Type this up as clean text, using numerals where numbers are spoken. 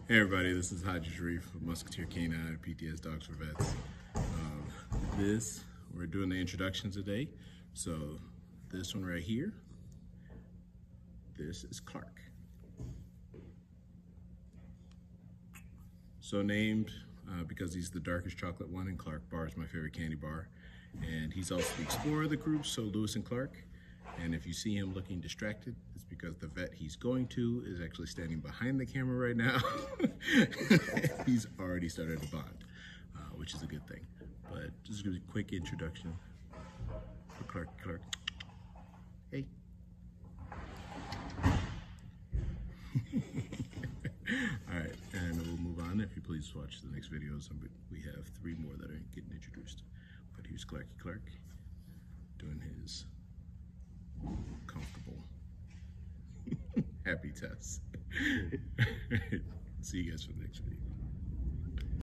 Hey everybody, this is Haji Sharif of Musketeer Canine, PTS Dogs for Vets. We're doing the introduction today. So this one right here, this is Clark. So named because he's the darkest chocolate one, and Clark bar is my favorite candy bar. And he's also the explorer of the group, so Lewis and Clark. And if you see him looking distracted, it's because the vet he's going to is actually standing behind the camera right now. He's already started to bond, which is a good thing. But just give you a quick introduction for Clark. Clark, hey. All right, and we'll move on. If you please watch the next videos, we have 3 more that are getting introduced. But here's Clarky Clark doing his comfortable happy test. See you guys for the next video.